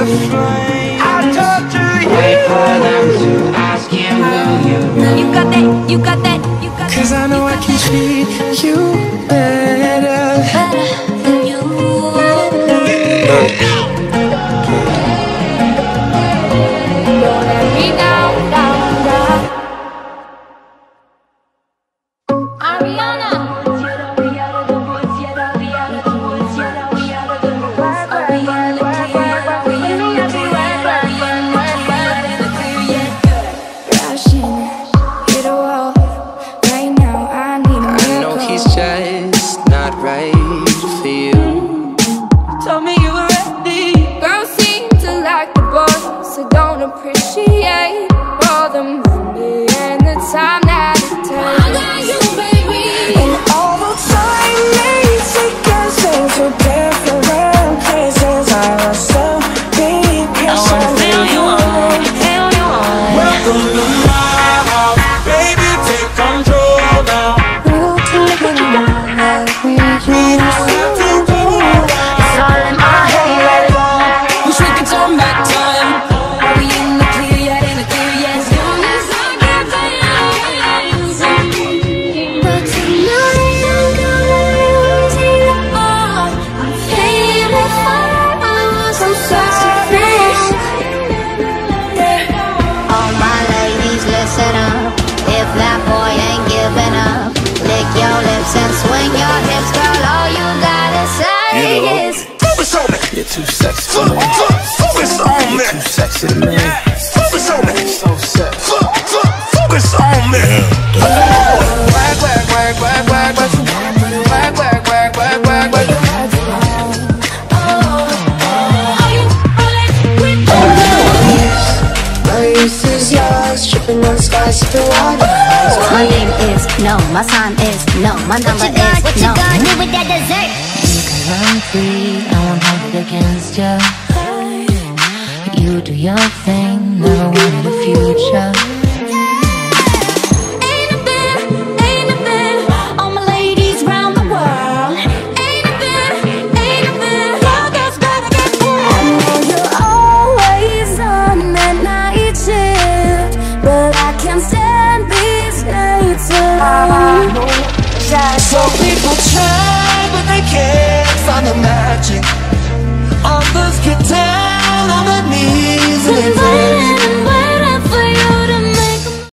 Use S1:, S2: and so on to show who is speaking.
S1: flame. I torture you. Wait for them to ask you who you know.
S2: You got that, you got that, you got that.
S1: 'Cause I know I can treat you better
S2: than you.
S3: Appreciate all the money and the time that it takes.
S2: I got you, baby.
S3: And all the time they take us into different places. I was so big,
S2: I wanna feel you on, feel you on.
S1: Welcome to my house, baby, take control now.
S3: We'll take it like we used to.
S2: It's all in my head.
S1: Wish we could turn back time.
S2: And swing your hips, girl, all you gotta say is
S1: focus on me. You're too sexy for me. Focus on me. Too sexy to me. Focus on me. So sexy. Focus on me. Wag, wag, wag, wag, wag, wag. Wag, wag, wag, wag, wag, wag.
S3: This is yours, tripping on skies through water.
S2: My name is no, my sign is no, my number is no. What you gonna do with that dessert?
S4: Because I'm free, I won't hold it against you. You do your thing, never wanted a future.
S2: Ain't a bit, all my ladies round the world. Ain't a bit, y'all guys better get cool.
S3: I know you're always on that night shift, but I can't stand these nights alone.
S1: Some people try, but they can't find the magic. Others get down on their knees and they pray.